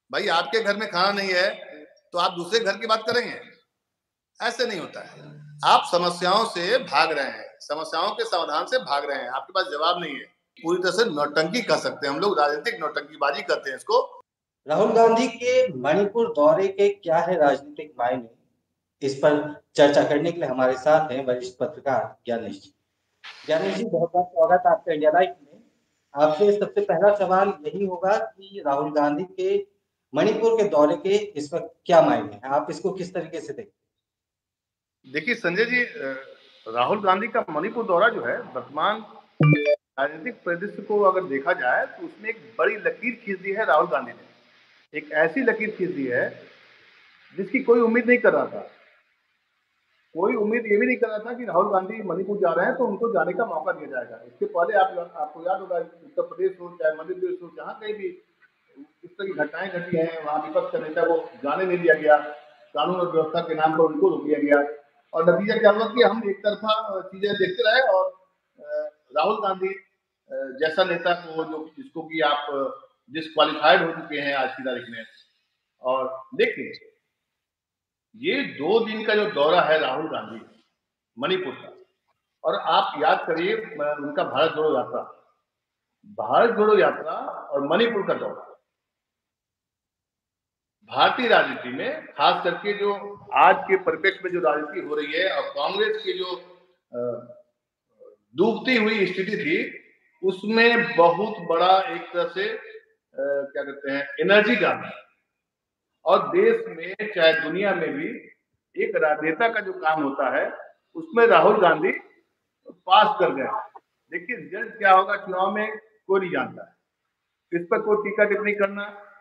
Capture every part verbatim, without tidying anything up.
भाई आपके घर में खाना नहीं है तो आप दूसरे घर की बात करेंगे? ऐसे नहीं होता है। आप समस्याओं से भाग रहे हैं, समस्याओं के समाधान से भाग रहे हैं, आपके पास जवाब नहीं है। पूरी तरह से नौटंकी कह सकते हैं हम लोग, राजनीतिक नौटंकीबाजी कहते हैं इसको। राहुल गांधी के मणिपुर दौरे के क्या है राजनीतिक मायने, इस पर चर्चा करने के लिए हमारे साथ हैं वरिष्ठ पत्रकार ज्ञानेश जी। ज्ञानेश जी, बहुत बहुत स्वागत आपका इंडिया लाइव में। आपसे सबसे पहला सवाल यही होगा कि राहुल गांधी के मणिपुर के दौरे के इस वक्त क्या मायने हैं, आप इसको किस तरीके से देखते हैं? देखिए संजय जी, राहुल गांधी का मणिपुर दौरा जो है वर्तमान राजनीतिक परिदृश्य को अगर देखा जाए तो उसमें एक बड़ी लकीर खींच दी है राहुल गांधी ने। एक ऐसी लकीर खींच दी है जिसकी कोई उम्मीद नहीं कर रहा था। कोई उम्मीद ये भी नहीं कर रहा था कि राहुल गांधी मणिपुर जा रहे हैं तो उनको जाने का मौका दिया जाएगा। इसके पहले आप आपको याद होगा, उत्तर प्रदेश हो चाहे मध्य प्रदेश हो, जहाँ कहीं भी इस तरह की घटनाएं घटी हैं वहाँ विपक्ष का नेता को जाने नहीं दिया गया, कानून और व्यवस्था के नाम पर उनको रोक दिया गया और नतीजा क्या हुआ कि हम एक तरफा चीजें देखते रहे और राहुल गांधी जैसा नेता को जो जिसको कि आप डिस्क्वालीफाइड हो चुके हैं आज की तारीख में। और देखिए ये दो दिन का जो दौरा है राहुल गांधी मणिपुर का, और आप याद करिए उनका भारत जोड़ो यात्रा, भारत जोड़ो यात्रा और मणिपुर का दौरा भारतीय राजनीति में खास करके जो आज के परिप्रेक्ष्य में जो राजनीति हो रही है और कांग्रेस की जो डूबती हुई स्थिति थी उसमें बहुत बड़ा एक तरह से आ, क्या कहते हैं एनर्जी डालना, और देश में चाहे दुनिया में भी एक राजनेता का जो काम होता है उसमें राहुल गांधी पास कर गए। देखिए रिजल्ट क्या होगा चुनाव में कोई नहीं जानता है, इस पर कोई टीका टिप्पणी करना।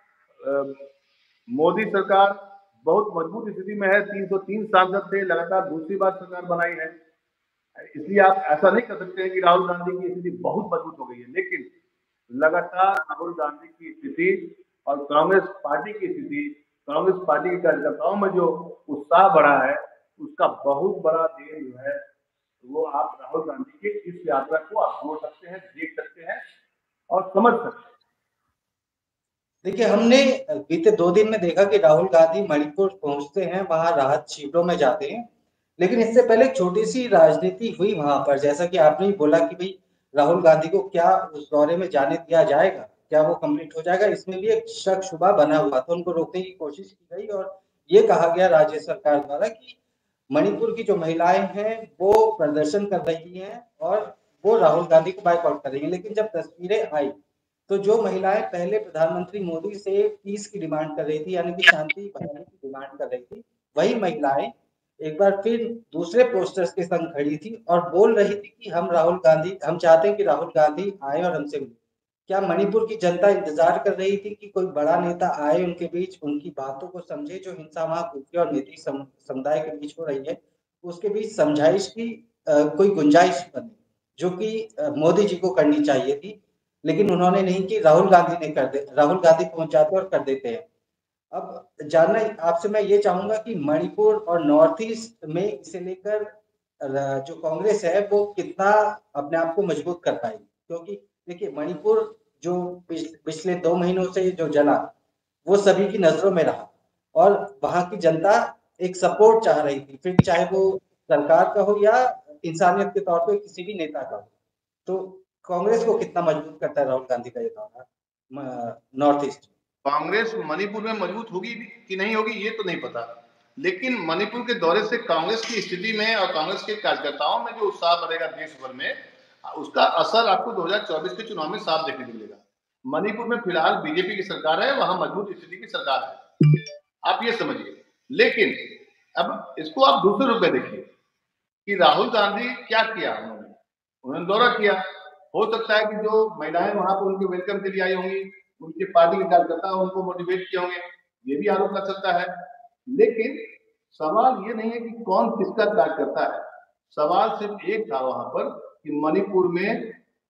मोदी सरकार बहुत मजबूत स्थिति में है, तीन सौ तीन सांसद थे, लगातार दूसरी बार सरकार बनाई है, इसलिए आप ऐसा नहीं कर सकते हैं कि राहुल गांधी की स्थिति बहुत मजबूत हो गई है। लेकिन लगातार राहुल गांधी की स्थिति और कांग्रेस पार्टी की स्थिति, कांग्रेस पार्टी के कार्यकर्ताओं में जो उत्साह बढ़ा है उसका बहुत बड़ा देन जो है वो आप राहुल गांधी की इस यात्रा को आप जोड़ सकते हैं, देख सकते हैं और समझ सकते हैं। देखिए, हमने बीते दो दिन में देखा कि राहुल गांधी मणिपुर पहुंचते हैं, वहां राहत शिविरों में जाते हैं, लेकिन इससे पहले एक छोटी सी राजनीति हुई वहां पर। जैसा कि आपने बोला कि भाई राहुल गांधी को क्या उस दौरे में जाने दिया जाएगा, क्या वो कंप्लीट हो जाएगा, इसमें भी एक शक शुबा बना हुआ था। उनको रोकने की कोशिश की गई और ये कहा गया राज्य सरकार द्वारा कि मणिपुर की जो महिलाएं हैं वो प्रदर्शन कर रही हैं और वो राहुल गांधी को बाइकआउट कर रही हैं। लेकिन जब तस्वीरें आई तो जो महिलाएं पहले प्रधानमंत्री मोदी से पीस की डिमांड कर रही थी, यानी कि शांति बढ़ाने की डिमांड कर रही थी, वही महिलाएं एक बार फिर दूसरे पोस्टर्स के संग खड़ी थी और बोल रही थी कि हम राहुल गांधी हम चाहते हैं कि राहुल गांधी आए और हमसे मिले। क्या मणिपुर की जनता इंतजार कर रही थी कि कोई बड़ा नेता आए, उनके बीच उनकी बातों को समझे? जो हिंसा वहां कुर्की और नीति समुदाय के बीच हो रही है उसके बीच समझाइश की आ, कोई गुंजाइश बने, जो कि मोदी जी को करनी चाहिए थी, लेकिन उन्होंने नहीं की। राहुल गांधी ने कर दे राहुल गांधी पहुंच जाते और कर देते हैं। अब जानना आपसे मैं ये चाहूंगा कि मणिपुर और नॉर्थ ईस्ट में इसे लेकर जो कांग्रेस है वो कितना अपने आप को मजबूत कर पाएगी, क्योंकि देखिए मणिपुर जो पिछले दो महीनों से जो जला वो सभी की नजरों में रहा और वहां की जनता एक सपोर्ट चाह रही थी, फिर चाहे वो सरकार का हो या इंसानियत के तौर पे किसी भी नेता का हो। तो कांग्रेस को कितना मजबूत करता है राहुल गांधी का ये दौरा नॉर्थ ईस्ट? कांग्रेस मणिपुर में मजबूत होगी कि नहीं होगी ये तो नहीं पता, लेकिन मणिपुर के दौरे से कांग्रेस की स्थिति में और कांग्रेस के कार्यकर्ताओं में जो उत्साह बढ़ेगा देश भर में, उसका असर आपको दो हज़ार चौबीस के चुनाव में साफ देखने को मिलेगा। मणिपुर में फिलहाल बीजेपी की सरकार है, वहां मजबूत स्थिति की सरकार है, आप ये समझिए। लेकिन अब इसको आप दूसरे रूप में देखिए कि राहुल गांधी क्या किया, उन्होंने उन्होंने दौरा किया। हो सकता है कि जो महिलाएं वहां पर उनके वेलकम के लिए आई होंगी, उनके पार्टी के कार्यकर्ता उनको मोटिवेट किए होंगे, ये भी आरोप लग सकता है। लेकिन सवाल ये नहीं है कि कौन किसका कार्य करता है, सवाल सिर्फ एक था वहां पर कि मणिपुर में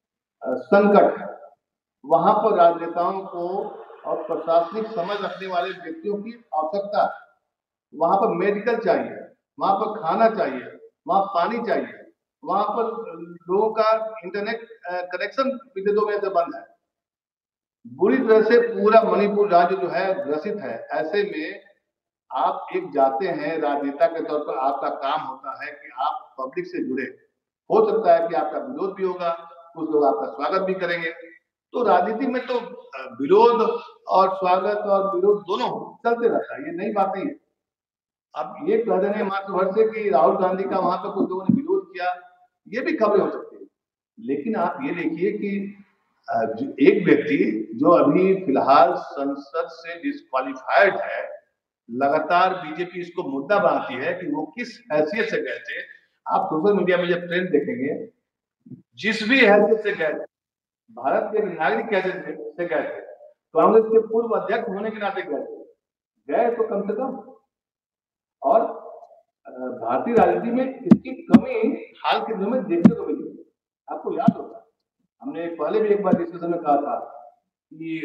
संकट है, वहां पर राजनेताओं को और प्रशासनिक समझ रखने वाले व्यक्तियों की आवश्यकता है। वहां पर मेडिकल चाहिए, वहां पर खाना चाहिए, वहां पानी चाहिए, वहां पर लोगों का इंटरनेट कनेक्शन पिछले दो महीने से बंद है। बुरी तरह से पूरा मणिपुर राज्य जो है ग्रसित है। ऐसे में आप एक जाते हैं राजनेता के तौर पर, आपका काम होता है कि आप पब्लिक से जुड़े। हो सकता है कि आपका विरोध भी होगा, कुछ लोग आपका स्वागत भी करेंगे। तो राजनीति में तो विरोध और स्वागत और विरोध दोनों चलते रहता है, ये नई बात नहीं है। अब ये कह देंगे मात्र भर से कि राहुल गांधी का वहां पर कुछ लोगों ने विरोध किया, ये भी खबरें हो सकती है। लेकिन आप ये देखिए कि एक व्यक्ति जो अभी फिलहाल संसद से डिस्क्वालिफाइड है, लगातार बीजेपी इसको मुद्दा बनाती है कि वो किस हैसियत से गए थे। आप सोशल मीडिया में जब ट्रेंड देखेंगे, जिस भी हैसियत से गए थे, भारत के नागरिक हैसियत से गए थे, कांग्रेस के पूर्व अध्यक्ष होने के नाते गए थे, गए तो कम से कम। और भारतीय राजनीति में इसकी कमी हाल के दिनों में देखने को मिली। आपको याद होगा, हमने पहले भी एक बार डिस्कशन में कहा था कि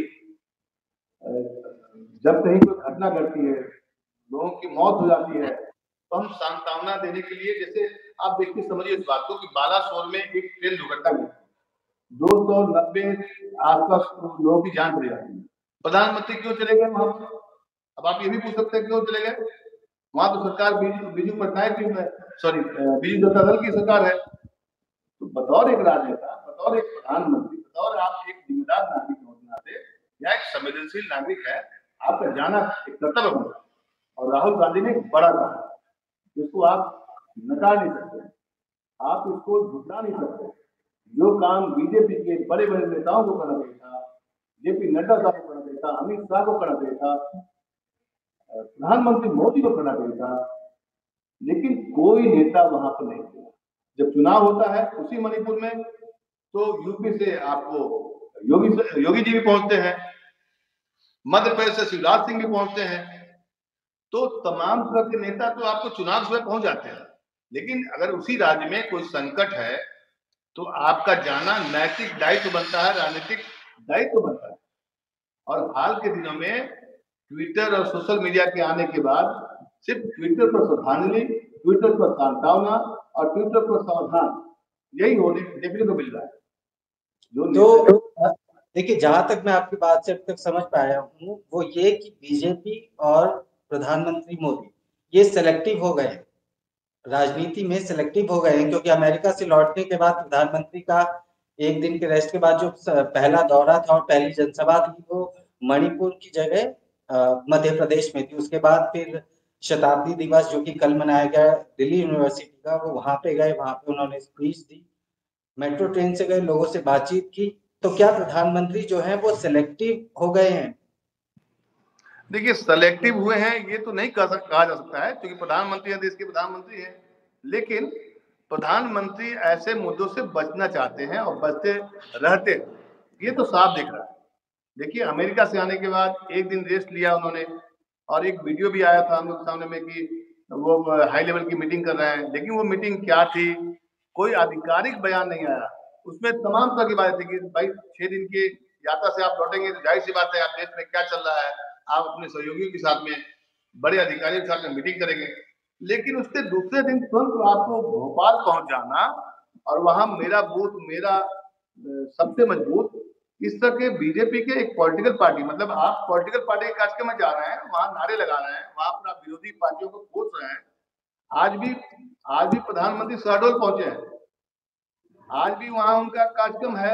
जब कहीं कोई घटना घटती है, लोगों की मौत हो जाती है, तो हम सांत्वना देने के लिए, जैसे आप देखिए समझिए इस बात को कि बालासोर में एक ट्रेन दुर्घटना हुई, दो सौ नब्बे आसपास लोगों की जान चली जाती है। प्रधानमंत्री क्यों चले गए वहां पर? अब आप ये भी पूछ सकते हैं क्यों चले गए। वहां तो सरकार बीजू पटनायक की है, सॉरी बीजू जनता दल की सरकार है। तो बतौर एक राजनेता, बतौर एक प्रधानमंत्री, बतौर आप एक जिम्मेदार नागरिक होने के नाते या एक संवेदनशील नागरिक है, आपका जाना एक कर्तव्य बनता है। और राहुल गांधी ने एक बड़ा कहा, जिसको आप नकार नहीं सकते, आप इसको झुकरा नहीं सकते। जो काम बीजेपी के बड़े बड़े नेताओं को करना चाहिए था, जेपी नड्डा साहब को करना चाहिए था, अमित शाह को करना चाहिए था, प्रधानमंत्री मोदी को करना चाहिए था, लेकिन कोई नेता वहां पर नहीं था। जब चुनाव होता है उसी मणिपुर में, तो यूपी से आपको योगी योगी जी भी पहुंचते हैं, मध्य प्रदेश से शिवराज सिंह भी पहुंचते हैं। तो तमाम तरह के नेता तो आपको चुनाव से पहुंच जाते हैं। लेकिन अगर उसी राज्य में कोई संकट है, तो आपका जाना नैतिक दायित्व बनता है, राजनीतिक दायित्व बनता है। और हाल के दिनों में ट्विटर और सोशल मीडिया के आने के बाद सिर्फ ट्विटर पर श्रद्धांजलि, ट्विटर पर सांत्वना और ट्विटर पर समाधान, यही होने देखने को मिल रहा है। जो देखिए, जहां तक मैं आपकी बात से अब तक समझ पाया हूँ, वो ये कि बीजेपी और प्रधानमंत्री मोदी ये सेलेक्टिव हो गए, राजनीति में सेलेक्टिव हो गए हैं। क्योंकि अमेरिका से लौटने के बाद प्रधानमंत्री का एक दिन के रेस्ट के बाद जो पहला दौरा था और पहली जनसभा थी, वो मणिपुर की जगह मध्य प्रदेश में थी। उसके बाद फिर शताब्दी दिवस जो कि कल मनाया गया दिल्ली यूनिवर्सिटी का, वो वहां पे गए, वहां पे उन्होंने स्पीच दी, मेट्रो ट्रेन से गए, लोगों से बातचीत की। तो क्या प्रधानमंत्री जो है वो सेलेक्टिव हो गए हैं? देखिए, सेलेक्टिव हुए हैं ये तो नहीं कहा कहा जा सकता है, क्योंकि प्रधानमंत्री देश के प्रधानमंत्री हैं। लेकिन प्रधानमंत्री ऐसे मुद्दों से बचना चाहते हैं और बचते रहते हैं, ये तो साफ दिख रहा है। देखिए, अमेरिका से आने के बाद एक दिन रेस्ट लिया उन्होंने, और एक वीडियो भी आया था हम लोग सामने में कि वो हाई लेवल की मीटिंग कर रहे हैं। लेकिन वो मीटिंग क्या थी, कोई आधिकारिक बयान नहीं आया। उसमें तमाम तरह की बातें थी कि भाई छह दिन की यात्रा से आप लौटेंगे तो जाहिर सी बात है आप देश में क्या चल रहा है, आप अपने सहयोगियों के साथ में, बड़े अधिकारियों के साथ में मीटिंग करेंगे। लेकिन उसके दूसरे दिन तुरंत आपको भोपाल पहुंच जाना और वहां मेरा बूथ मेरा सबसे मजबूत, इस तरह के बीजेपी के एक पॉलिटिकल पार्टी, मतलब आप पॉलिटिकल पार्टी के कार्यक्रम में जा रहे हैं, वहां नारे लगा रहे हैं, वहां पर आप विरोधी पार्टियों को कोस रहे हैं। आज भी आज भी प्रधानमंत्री शहडोल पहुंचे हैं, आज भी वहां उनका कार्यक्रम है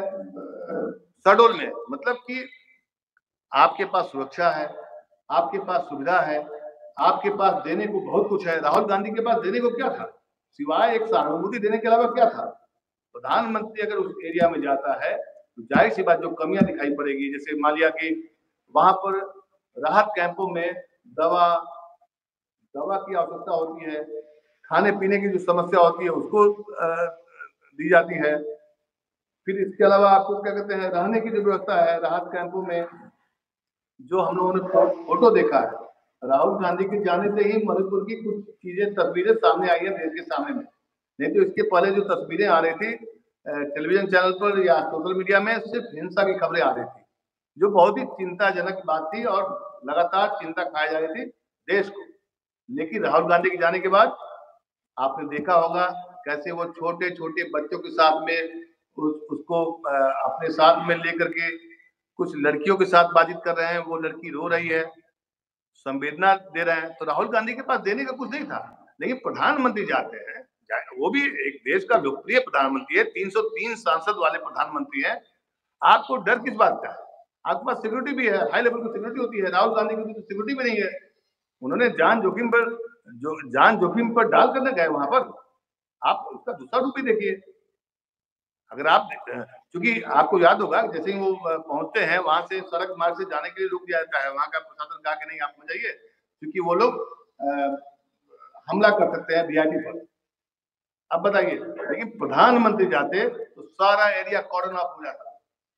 शहडोल में। मतलब कि आपके पास सुरक्षा है, आपके पास सुविधा है, आपके पास देने को बहुत कुछ है। राहुल गांधी के पास देने को क्या था, सिवाय एक सहानुभूति देने के अलावा क्या था? प्रधानमंत्री अगर उस एरिया में जाता है तो जाहिर सी बात जो कमियां दिखाई पड़ेगी, जैसे मान लिया कि वहां पर राहत कैंपों में दवा दवा की आवश्यकता होती है, खाने पीने की जो समस्या होती है उसको दी जाती है। फिर इसके अलावा आपको क्या कहते हैं, रहने की जो व्यवस्था है राहत कैंपों में, जो हम लोगों ने फोटो देखा है राहुल गांधी के जाने से ही मणिपुर की कुछ चीजें तस्वीरें सामने आई है देश के सामने में। नहीं तो इसके पहले जो तस्वीरें आ रही थी टेलीविजन चैनल पर या सोशल मीडिया में, सिर्फ हिंसा की खबरें आ रही थी, जो बहुत ही चिंताजनक बात थी और लगातार चिंता खाई जा रही थी देश को। लेकिन राहुल गांधी के जाने के बाद आपने देखा होगा कैसे वो छोटे छोटे बच्चों के साथ में उस, उसको अपने साथ में लेकर के कुछ लड़कियों के साथ बातचीत कर रहे हैं, वो लड़की रो रही है, संवेदना दे रहे हैं, तो राहुल गांधी के पास देने का कुछ नहीं था। लेकिन प्रधानमंत्री जाते हैं, वो भी एक देश का लोकप्रिय प्रधानमंत्री है, तीन सौ तीन सांसद वाले प्रधानमंत्री हैं, आपको डर किस बात का है? आपके पास सिक्योरिटी भी है, हाई लेवल की सिक्योरिटी होती है, राहुल गांधी की तो सिक्योरिटी भी नहीं है। उन्होंने जान जोखिम पर जो जान जोखिम पर डाल करने गए वहां पर। आप उसका दूसरा रूप भी देखिए। अगर आप क्योंकि आपको याद होगा जैसे ही वो पहुंचते हैं वहां से सड़क मार्ग से जाने के लिए रुक जाता है, वहां का प्रशासन कहा कि नहीं आप मत जाइए, क्योंकि वो लोग हमला कर सकते हैं वीआईपी पर। अब बताइए, लेकिन प्रधानमंत्री जाते तो सारा एरिया कॉर्डन ऑफ हो जाता।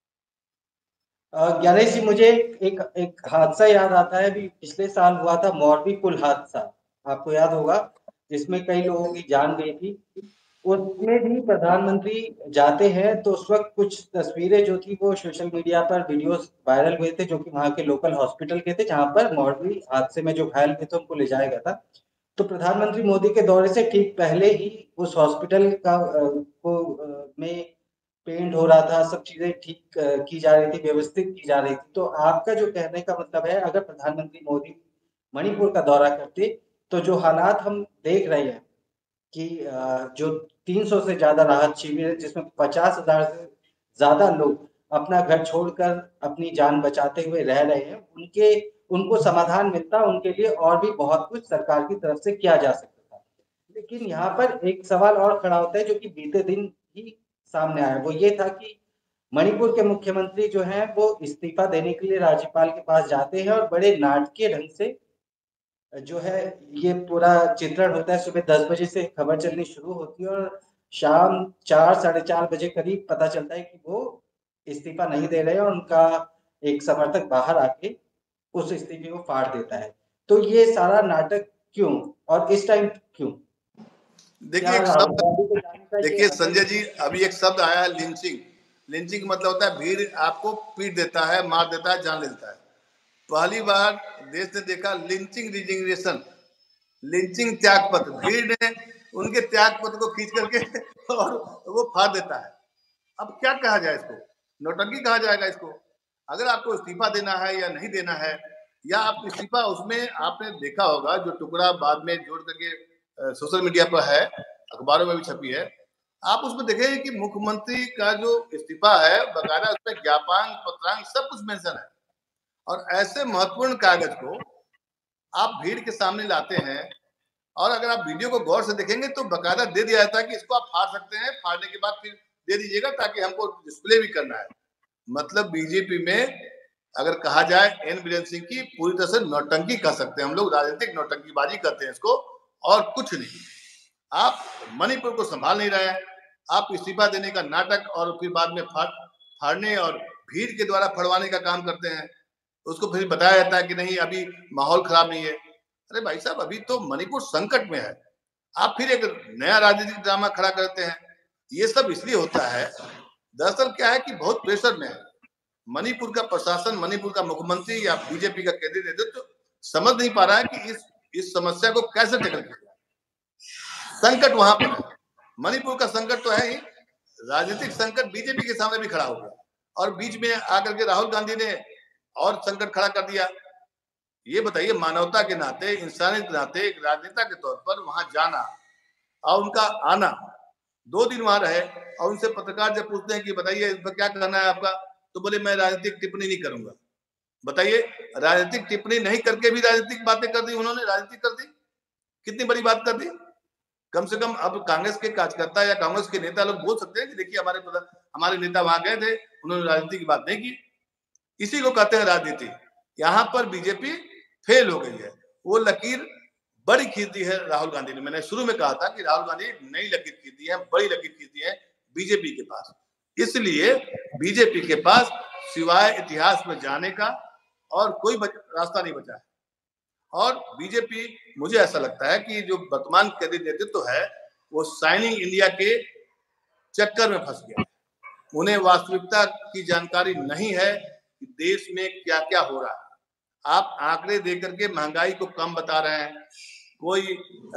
ज्ञानेश जी, मुझे एक एक हादसा याद आता है, भी पिछले साल हुआ था मोरबी पुल हादसा, आपको याद होगा, जिसमें कई लोगों की जान गई थी। उसमें भी प्रधानमंत्री जाते हैं तो उस वक्त कुछ तस्वीरें जो थी वो सोशल मीडिया पर वीडियोस वायरल हुए थे, जो कि वहां के लोकल हॉस्पिटल के थे, जहां पर मोरबी हादसे में जो घायल थे तो उनको ले जाया गया था। तो प्रधानमंत्री मोदी के दौरे से ठीक पहले ही उस हॉस्पिटल का को में पेंट हो रहा था, सब चीजें ठीक की जा रही थी, व्यवस्थित की जा रही थी। तो आपका जो कहने का मतलब है, अगर प्रधानमंत्री मोदी मणिपुर का दौरा करते तो जो हालात हम देख रहे हैं कि जो तीन सौ से ज्यादा राहत शिविर है, जिसमें पचास हजार से ज्यादा लोग अपना घर छोड़कर अपनी जान बचाते हुए रह रहे हैं, उनके उनको समाधान मिलता, उनके लिए और भी बहुत कुछ सरकार की तरफ से किया जा सकता था। लेकिन यहाँ पर एक सवाल और खड़ा होता है, जो कि बीते दिन ही सामने आया, वो ये था कि मणिपुर के मुख्यमंत्री जो हैं वो इस्तीफा देने के लिए राज्यपाल के पास जाते हैं और बड़े नाटकीय ढंग से जो है ये पूरा चित्रण होता है। सुबह दस बजे से खबर चलनी शुरू होती है और शाम चार साढ़े चार बजे करीब पता चलता है कि वो इस्तीफा नहीं दे रहे और उनका एक समर्थक बाहर आके उस इस्तीफे को फाड़ देता है। तो ये सारा नाटक क्यों और इस टाइम क्यों? देखिए एक शब्द, देखिए संजय जी, अभी एक शब्द आया है लिंचिंग। लिंचिंग मतलब होता है भीड़ आपको पीट देता है, मार देता है, जान लेता है। पहली बार देश ने देखा लिंचिंग रिजिग्नेशन, लिंचिंग त्याग पत्र। भीड़ ने उनके त्याग पत्र को खींच करके और वो फाड़ देता है। अब क्या कहा जाए इसको? नौटंकी कहा जाएगा इसको। अगर आपको इस्तीफा देना है या नहीं देना है, या आप इस्तीफा, उसमें आपने देखा होगा जो टुकड़ा बाद में जोड़ करके सोशल मीडिया पर है, अखबारों में भी छपी है, आप उसमें देखेंगे कि मुख्यमंत्री का जो इस्तीफा है बकायदा उसमें ज्ञापांग पत्रांग सब कुछ मेंशन है। और ऐसे महत्वपूर्ण कागज को आप भीड़ के सामने लाते हैं, और अगर आप वीडियो को गौर से देखेंगे तो बकायदा दे दिया जाता है कि इसको आप फाड़ सकते हैं, फाड़ने के बाद फिर दे दीजिएगा ताकि हमको डिस्प्ले भी करना है। मतलब बीजेपी में अगर कहा जाए एन बीरेन सिंह की पूरी तरह से नौटंकी कर सकते हैं हम लोग, राजनीतिक नौटंकीबाजी करते हैं इसको, और कुछ नहीं। आप मणिपुर को संभाल नहीं रहे हैं, आप इस्तीफा देने का नाटक और फिर बाद में फाड़ फाड़ने और भीड़ के द्वारा फड़वाने का काम करते हैं। उसको फिर बताया जाता है कि नहीं अभी माहौल खराब नहीं है। अरे भाई साहब, अभी तो मणिपुर संकट में है, आप फिर एक नया राजनीतिक ड्रामा खड़ा करते हैं। ये सब इसलिए होता है, दरअसल क्या है कि बहुत प्रेशर में है मणिपुर का प्रशासन, मणिपुर का मुख्यमंत्री या बीजेपी का केंद्रीय नेतृत्व समझ नहीं पा रहा है कि इस इस समस्या को कैसे टैकल किया जाए। संकट वहां पर है, मणिपुर का संकट तो है ही, राजनीतिक संकट बीजेपी के सामने भी खड़ा हो गया, और बीच में आकर के राहुल गांधी ने और संकट खड़ा कर दिया। ये बताइए, मानवता के नाते, इंसानियत के नाते, एक राजनेता के तौर पर वहां जाना और उनका आना, दो दिन वहां रहे, और उनसे पत्रकार जब पूछते हैं कि बताइए इस पर क्या कहना है आपका, तो बोले मैं राजनीतिक टिप्पणी नहीं करूंगा। बताइए, राजनीतिक टिप्पणी नहीं करके भी राजनीतिक बातें कर दी उन्होंने, राजनीति कर दी, कितनी बड़ी बात कर दी। कम से कम अब कांग्रेस के कार्यकर्ता या कांग्रेस के नेता लोग बोल सकते हैं कि देखिए हमारे हमारे नेता वहां गए थे, उन्होंने राजनीति की बात नहीं की। इसी को कहते हैं राजनीति। यहाँ पर बीजेपी फेल हो गई है, वो लकीर बड़ी खींच दी है राहुल गांधी ने। मैंने शुरू में कहा था कि राहुल गांधी नई लकीर खींच दी है, बड़ी लकीर खींच दी है बीजेपी के पास। इसलिए बीजेपी के पास सिवाय इतिहास में जाने का और कोई रास्ता नहीं बचा है। और बीजेपी, मुझे ऐसा लगता है कि जो वर्तमान केंद्रीय नेतृत्व है वो शाइनिंग इंडिया के चक्कर में फंस गया है। उन्हें वास्तविकता की जानकारी नहीं है कि देश में क्या क्या हो रहा है। आप आंकड़े देकर के महंगाई को कम बता रहे हैं, कोई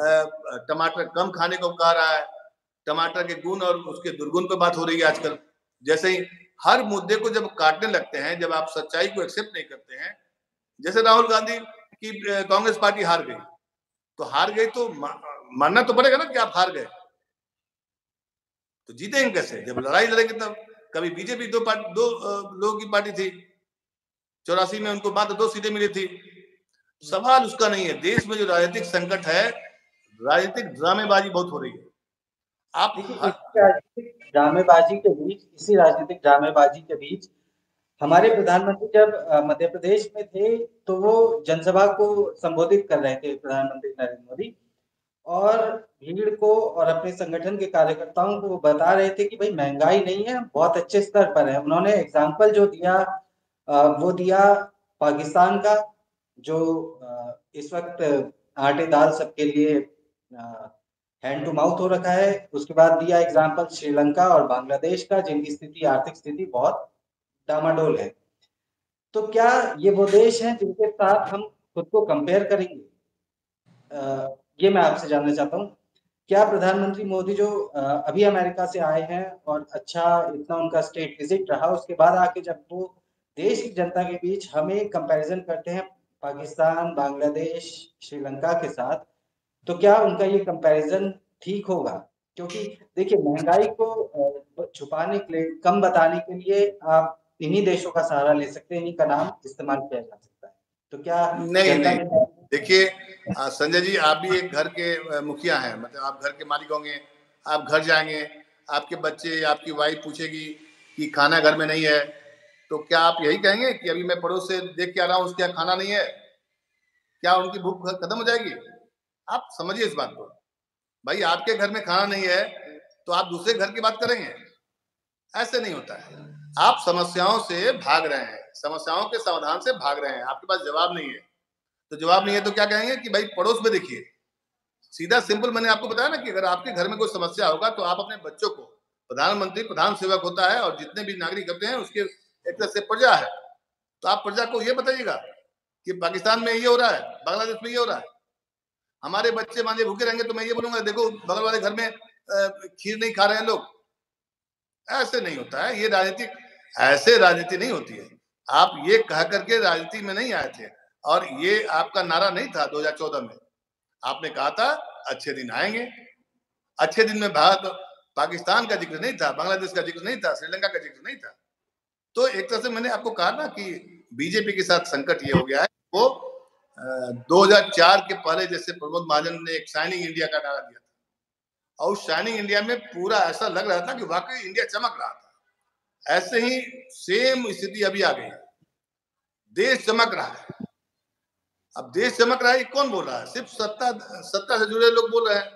टमाटर कम खाने को कह रहा है, टमाटर के गुण और उसके दुर्गुण पर बात हो रही है आजकल। जैसे ही हर मुद्दे को जब काटने लगते हैं, जब आप सच्चाई को एक्सेप्ट नहीं करते हैं, जैसे राहुल गांधी की कांग्रेस पार्टी हार गई, तो हार गई तो मानना तो पड़ेगा ना कि आप हार गए, तो जीतेंगे कैसे? जब लड़ाई लड़ेंगे तब। कभी बीजेपी दो पार्टी दो लोगों की पार्टी थी, चौरासी में उनको मात्र दो सीटें मिली थी। सवाल उसका नहीं है। देश में जो राजनीतिक संकट है, राजनीतिक ड्रामेबाजी बहुत हो रही है। आप देखिए राजनीतिक ड्रामेबाजी के बीच इसी राजनीतिक ड्रामेबाजी के बीच हमारे प्रधानमंत्री जब मध्य प्रदेश में थे तो वो जनसभा को संबोधित कर रहे थे, प्रधानमंत्री नरेंद्र मोदी, और भीड़ को और अपने संगठन के कार्यकर्ताओं को बता रहे थे कि भाई महंगाई नहीं है, बहुत अच्छे स्तर पर है। उन्होंने एग्जाम्पल जो दिया वो दिया पाकिस्तान का, जो इस वक्त आटे दाल सबके लिए हैंड टू माउथ हो रखा है। उसके बाद दिया एग्जाम्पल श्रीलंका और बांग्लादेश का, जिनकी स्थिति आर्थिक स्थिति बहुत डामाडोल है। तो क्या ये वो देश हैं जिनके साथ हम खुद को कंपेयर करेंगे? आ, ये मैं आपसे जानना चाहता हूँ। क्या प्रधानमंत्री मोदी जो अभी अमेरिका से आए हैं और अच्छा इतना उनका स्टेट विजिट रहा, उसके बाद आके जब वो देश की जनता के बीच हमें कंपैरिजन करते हैं पाकिस्तान, बांग्लादेश, श्रीलंका के साथ, तो क्या उनका ये कंपैरिजन ठीक होगा? क्योंकि देखिए महंगाई को छुपाने के लिए, कम बताने के लिए आप इन्हीं देशों का सहारा ले सकते हैं, इन्हीं का नाम इस्तेमाल किया जा सकता है। तो क्या नहीं नहीं देखिए संजय जी, आप भी एक घर के मुखिया हैं, मतलब आप घर के मालिक होंगे। आप घर जाएंगे, आपके बच्चे, आपकी वाइफ पूछेगी कि खाना घर में नहीं है, तो क्या आप यही कहेंगे कि अभी मैं पड़ोस से देख के आ रहा हूँ उसके यहाँ खाना नहीं है? क्या उनकी भूख खत्म हो जाएगी? आप समझिए इस बात को। भाई आपके घर में खाना नहीं है तो आप दूसरे घर की बात करेंगे? ऐसे नहीं होता है। आप समस्याओं से भाग रहे हैं, समस्याओं के समाधान से भाग रहे हैं, आपके पास जवाब नहीं है। तो जवाब नहीं है तो क्या कहेंगे कि भाई पड़ोस में देखिए। सीधा सिंपल मैंने आपको बताया ना कि अगर आपके घर में कोई समस्या होगा तो आप अपने बच्चों को, प्रधानमंत्री प्रधान सेवक होता है और जितने भी नागरिक होते हैं उसके एक तरह से प्रजा है, तो आप प्रजा को ये बताइएगा कि पाकिस्तान में ये हो रहा है, बांग्लादेश में ये हो रहा है। हमारे बच्चे मान लीजिए भूखे रहेंगे तो मैं ये बोलूंगा देखो बगल वाले घर में खीर नहीं खा रहे हैं लोग। ऐसे नहीं होता है ये राजनीति, ऐसे राजनीति नहीं होती है। आप ये कह करके राजनीति में नहीं आए थे, और ये आपका नारा नहीं था दो हज़ार चौदह में। आपने कहा था अच्छे दिन आएंगे। अच्छे दिन में भारत पाकिस्तान का जिक्र नहीं था, बांग्लादेश का जिक्र नहीं था, श्रीलंका का जिक्र नहीं था। तो एक तरह से मैंने आपको कहा ना कि बीजेपी के साथ संकट ये हो गया है, वो दो हज़ार चार के पहले जैसे प्रमोद महाजन ने एक शाइनिंग इंडिया का नारा दिया था, और शाइनिंग इंडिया में पूरा ऐसा लग रहा था कि वाकई इंडिया चमक रहा था। ऐसे ही सेम स्थिति अभी आ गई है, देश चमक रहा है। अब देश चमक रहा है, कौन बोल रहा है? सिर्फ सत्ता सत्ता से जुड़े लोग बोल रहे हैं।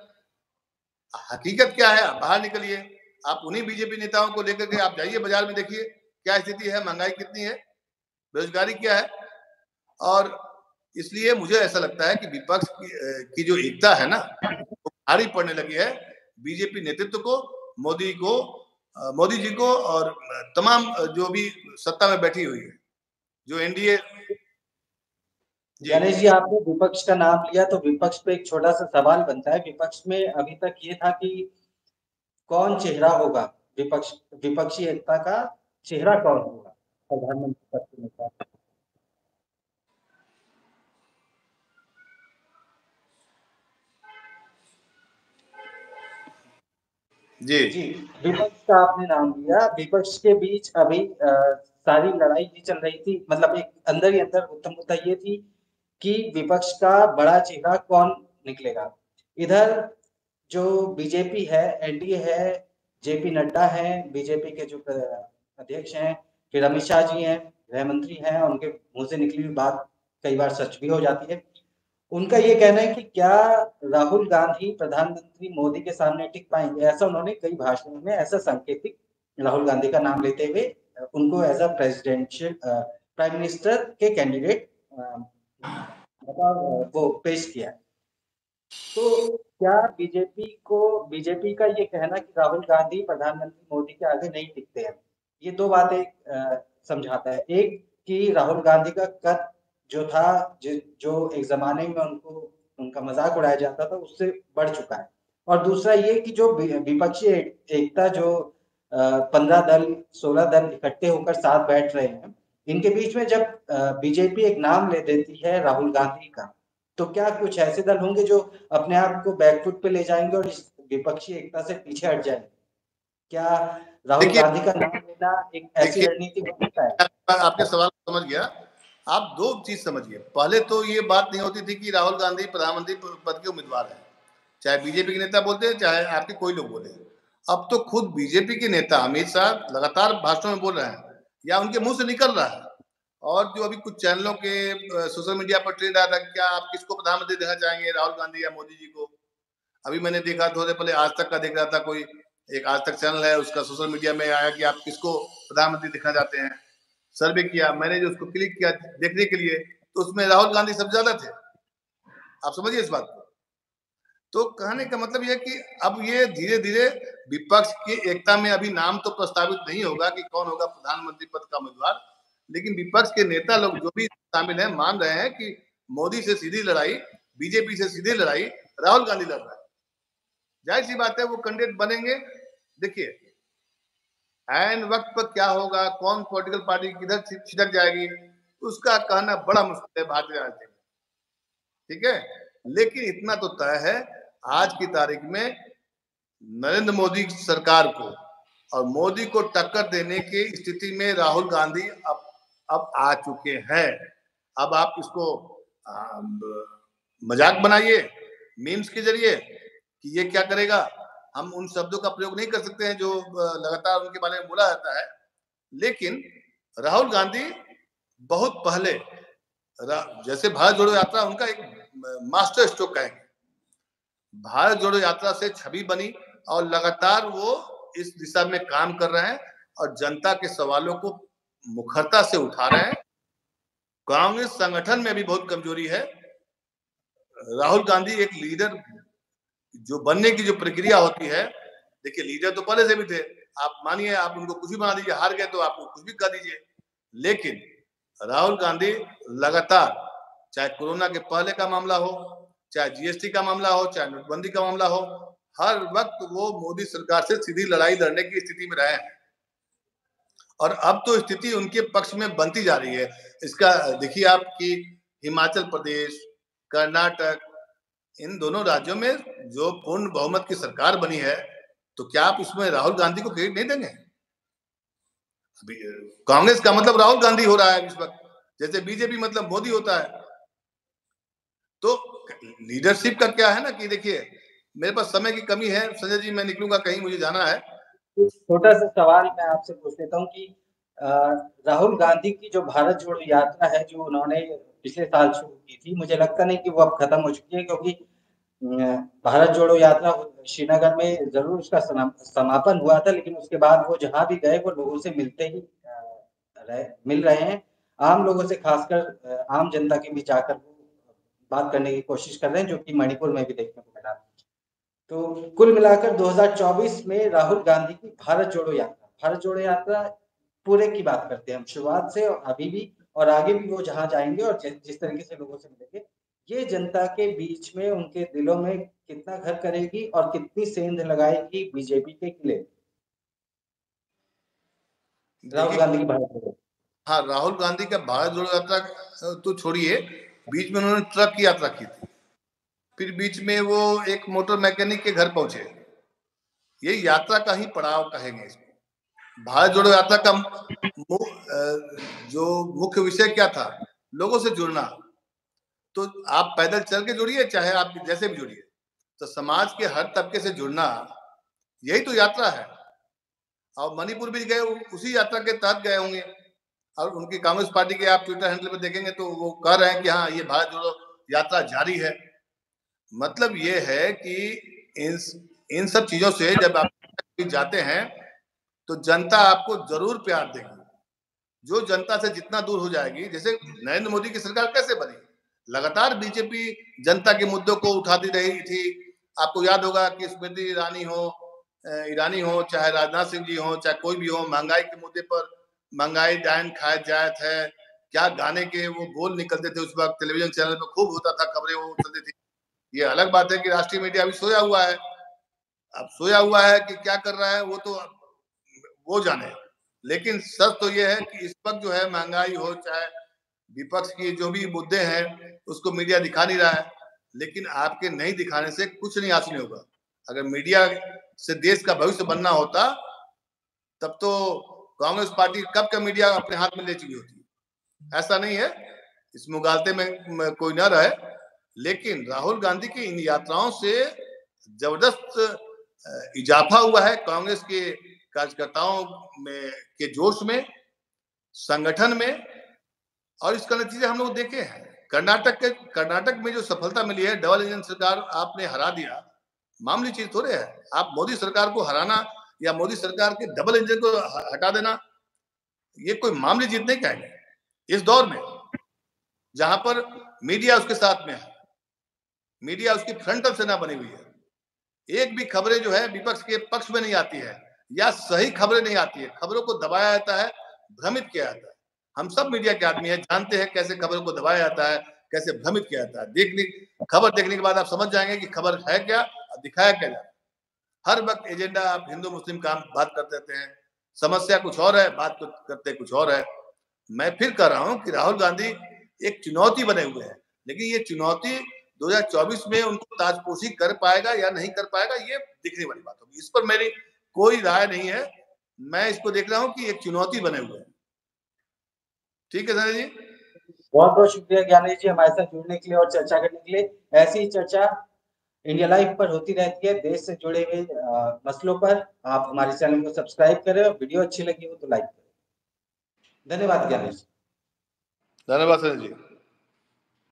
हकीकत क्या है? आप बाहर निकलिए, आप उन्हीं बीजेपी नेताओं को लेकर के आप जाइए बाजार में, देखिए क्या स्थिति है, महंगाई कितनी है, बेरोजगारी क्या है। और इसलिए मुझे ऐसा लगता है कि विपक्ष की, की जो एकता है ना, वो भारी पड़ने लगी है बीजेपी नेतृत्व को, मोदी को, मोदी जी को, और तमाम जो भी सत्ता में बैठी हुई है, जो एनडीए। गणेश जी, आपने विपक्ष का नाम लिया तो विपक्ष पे एक छोटा सा सवाल बनता है। विपक्ष में अभी तक ये था कि कौन चेहरा होगा विपक्ष, विपक्षी एकता का चेहरा कौन होगा प्रधानमंत्री पद के नेता? जी जी, विपक्ष का आपने नाम लिया। विपक्ष के बीच अभी आ, सारी लड़ाई ये चल रही थी, मतलब एक अंदर ही अंदर उत्तम मुद्दा ये थी कि विपक्ष का बड़ा चेहरा कौन निकलेगा। इधर जो बीजेपी है, एनडीए है, जेपी नड्डा है, बीजेपी के जो अध्यक्ष हैं, फिर अमित शाह जी हैं, गृह मंत्री हैं, उनके मुंह से निकली हुई बात कई बार सच भी हो जाती है। उनका ये कहना है कि क्या राहुल गांधी प्रधानमंत्री मोदी के सामने टिक पाएंगे। ऐसा उन्होंने कई भाषणों में ऐसा सांकेतिक राहुल गांधी का नाम लेते हुए उनको as a presidential prime minister के कैंडिडेट मतलब वो पेश किया। तो क्या बीजेपी को, बीजेपी का ये कहना कि राहुल गांधी प्रधानमंत्री मोदी के आगे नहीं टिकते हैं, ये दो बातें समझाता है। एक कि राहुल गांधी का कद जो था, जो एक जमाने में उनको उनका मजाक उड़ाया जाता था, उससे बढ़ चुका है। और दूसरा ये कि जो विपक्षी एकता जो पंद्रह दल सोलह दल इकट्ठे होकर साथ बैठ रहे हैं, इनके बीच में जब बीजेपी एक नाम ले देती है राहुल गांधी का, तो क्या कुछ ऐसे दल होंगे जो अपने आप को बैकफुट पे ले जाएंगे और इस विपक्षी एकता से पीछे हट जाएंगे? क्या राहुल गांधी का नाम लेना एक ऐसी रणनीति हो सकता है? आपके सवाल को समझ गया। आप दो चीज समझिए, पहले तो ये बात नहीं होती थी कि राहुल गांधी प्रधानमंत्री पद के उम्मीदवार है, चाहे बीजेपी के नेता बोलते हैं चाहे आपके कोई लोग बोले। अब तो खुद बीजेपी के नेता अमित शाह लगातार भाषणों में बोल रहे हैं या उनके मुंह से निकल रहा है। और जो अभी कुछ चैनलों के सोशल मीडिया पर ट्रेंड आया था, क्या आप किसको प्रधानमंत्री देखना चाहेंगे, राहुल गांधी या मोदी जी को? अभी मैंने देखा थोड़े पहले आज तक का देख रहा था, कोई एक आज तक चैनल है, उसका सोशल मीडिया में आया कि आप किसको प्रधानमंत्री देखना चाहते हैं। सर्वे किया, मैंने जो उसको क्लिक किया देखने के लिए, तो उसमें राहुल गांधी सबसे ज्यादा थे। आप समझिए इस बात को। तो कहने का मतलब यह कि अब ये धीरे धीरे विपक्ष की एकता में अभी नाम तो प्रस्तावित नहीं होगा कि कौन होगा प्रधानमंत्री पद का उम्मीदवार, लेकिन विपक्ष के नेता लोग जो भी शामिल हैं मान रहे हैं कि मोदी से सीधी लड़ाई, बीजेपी से सीधी लड़ाई राहुल गांधी लड़ रहा है। जाहिर सी बात है वो कैंडिडेट बनेंगे। देखिए ऐन वक्त पर क्या होगा, कौन पॉलिटिकल पार्टी किधर छिटक जाएगी, उसका कहना बड़ा मुश्किल है भारतीय राजनीति में, ठीक है। लेकिन इतना तो तय है आज की तारीख में नरेंद्र मोदी सरकार को और मोदी को टक्कर देने की स्थिति में राहुल गांधी अब अब आ चुके हैं। अब आप इसको मजाक बनाइए मीम्स के जरिए कि ये क्या करेगा, हम उन शब्दों का प्रयोग नहीं कर सकते हैं जो लगातार उनके बारे में बोला जाता है। लेकिन राहुल गांधी बहुत पहले, जैसे भारत जोड़ो यात्रा उनका एक मास्टर स्ट्रोक कहेंगे, भारत जोड़ो यात्रा से छवि बनी और लगातार वो इस दिशा में काम कर रहे हैं और जनता के सवालों को मुखरता से उठा रहे हैं। कांग्रेस संगठन में भी बहुत कमजोरी है। राहुल गांधी एक लीडर जो बनने की जो प्रक्रिया होती है, देखिए लीडर तो पहले से भी थे, आप मानिए आप उनको कुछ भी बना दीजिए, हार गए तो आपको कुछ भी कर दीजिए। लेकिन राहुल गांधी लगातार, चाहे कोरोना के पहले का मामला हो, चाहे जीएसटी का मामला हो, चाहे नोटबंदी का मामला हो, हर वक्त वो मोदी सरकार से सीधी लड़ाई लड़ने की स्थिति में रहे हैं और अब तो स्थिति उनके पक्ष में बनती जा रही है। इसका देखिए आपकी हिमाचल प्रदेश, कर्नाटक, इन दोनों राज्यों में जो पूर्ण बहुमत की सरकार बनी है, तो क्या आप इसमें राहुल गांधी को क्रेडिट नहीं देंगे? कांग्रेस का मतलब राहुल गांधी हो रहा है इस वक्त, जैसे बीजेपी मतलब मोदी होता है। तो लीडरशिप का क्या है ना कि देखिए मेरे पास समय की कमी है संजय जी, मैं निकलूंगा कहीं, मुझे जाना है। छोटा सा सवाल मैं आपसे पूछ लेता हूँ कि राहुल गांधी की जो भारत जोड़ो यात्रा है जो उन्होंने पिछले साल शुरू की थी, मुझे लगता नहीं कि वो अब खत्म हो चुकी है, क्योंकि भारत जोड़ो यात्रा श्रीनगर में जरूर उसका समापन हुआ था, लेकिन उसके बाद वो जहां भी गए वो लोगों से मिलते ही रहे, मिल रहे हैं, आम लोगों से, खासकर आम जनता के बीच जाकर बात करने की कोशिश कर रहे हैं, जो कि मणिपुर में भी देखने को मिला। तो कुल मिलाकर दो हज़ार चौबीस में राहुल गांधी की भारत जोड़ो यात्रा, भारत जोड़ो यात्रा पूरे की बात करते हैं हम, शुरुआत से और अभी भी और आगे भी वो जहां जाएंगे और जिस तरीके से लोगों से मिलेंगे, ये जनता के बीच में, उनके दिलों में कितना घर करेगी और कितनी सेंध लगाएगी बीजेपी के किले राहुल गांधी की भारत जोड़ो। हाँ, राहुल गांधी का भारत जोड़ो यात्रा तो छोड़िए, बीच में उन्होंने ट्रक की यात्रा की थी, फिर बीच में वो एक मोटर मैकेनिक के घर पहुंचे। ये यात्रा का ही पड़ाव कहेंगे इसको। भारत जोड़ो यात्रा का जो मुख्य विषय क्या था, लोगों से जुड़ना। तो आप पैदल चल के जुड़िए, चाहे आप जैसे भी जुड़िए, तो समाज के हर तबके से जुड़ना, यही तो यात्रा है। और मणिपुर भी गए, उसी यात्रा के तहत गए होंगे। और उनकी कांग्रेस पार्टी के आप ट्विटर हैंडल पर देखेंगे तो वो कह रहे हैं कि हाँ ये भारत जोड़ो यात्रा जारी है। मतलब ये है कि इन इन सब चीजों से जब आप जाते हैं तो जनता आपको जरूर प्यार देगी। जो जनता से जितना दूर हो जाएगी, जैसे नरेंद्र मोदी की सरकार कैसे बनी, लगातार बीजेपी जनता के मुद्दों को उठाती रही थी। आपको याद होगा कि स्मृति ईरानी हो ईरानी हो चाहे राजनाथ सिंह जी हो, चाहे कोई भी हो, महंगाई के मुद्दे पर, महंगाई डायन खाए जायत है, क्या गाने के वो बोल निकलते थे उस वक्त, टेलीविजन चैनल पर खूब होता था, खबरें वो चलती थी। ये अलग बात है कि राष्ट्रीय मीडिया अभी सोया हुआ है। अब सोया हुआ है कि क्या कर रहा है वो तो वो जाने। लेकिन सच तो ये है कि इस वक्त जो है महंगाई हो चाहे विपक्ष की जो भी मुद्दे हैं उसको मीडिया दिखा नहीं रहा है, लेकिन आपके नहीं दिखाने से कुछ नहीं हासिल होगा। अगर मीडिया से देश का भविष्य बनना होता तब तो कांग्रेस पार्टी कब का मीडिया अपने हाथ में ले चुकी होती। ऐसा नहीं है, इस मुगालते में कोई न रहे, लेकिन राहुल गांधी की इन यात्राओं से जबरदस्त इजाफा हुआ है कांग्रेस के कार्यकर्ताओं में के जोश में, संगठन में, और इसका नतीजा हम लोग देखे हैं। कर्नाटक के कर्नाटक में जो सफलता मिली है, डबल इंजन सरकार आपने हरा दिया, मामूली चीज थोड़े है। आप मोदी सरकार को हराना या मोदी सरकार के डबल इंजन को हटा देना, ये कोई मामूली जीत नहीं कहेंगे इस दौर में, जहां पर मीडिया उसके साथ में है, मीडिया उसकी फ्रंटल सेना बनी हुई है। एक भी खबरें जो है विपक्ष के पक्ष में नहीं आती है या सही खबरें नहीं आती है, खबरों को दबाया जाता है, भ्रमित किया जाता है। हम सब मीडिया के आदमी हैं, जानते हैं कैसे खबरों को दबाया जाता है, कैसे भ्रमित किया जाता है। देखने खबर देखने के बाद आप समझ जाएंगे कि खबर है क्या और दिखाया क्या जाता है। हर वक्त एजेंडा आप हिंदू मुस्लिम काम बात कर देते हैं, समस्या कुछ और है, बात करते कुछ और है। मैं फिर कह रहा हूं कि राहुल गांधी एक चुनौती बने हुए हैं, लेकिन ये चुनौती दो हज़ार चौबीस में उनको ताजपोशी कर पाएगा या नहीं कर पाएगा, ये दिखने वाली बात होगी। इस पर मेरी कोई राय नहीं है, मैं इसको देख रहा हूं कि एक चुनौती बने हुए हैं। ठीक है संजय जी, बहुत बहुत शुक्रिया ज्ञानेश जी हमारे साथ जुड़ने के लिए और चर्चा करने के लिए। ऐसी ही चर्चा इंडिया लाइव पर होती रहती है, देश से जुड़े हुए मसलों पर। आप हमारे चैनल को सब्सक्राइब करें और वीडियो अच्छी लगी हो तो लाइक करें। धन्यवाद ज्ञानेश। धन्यवाद संजय जी।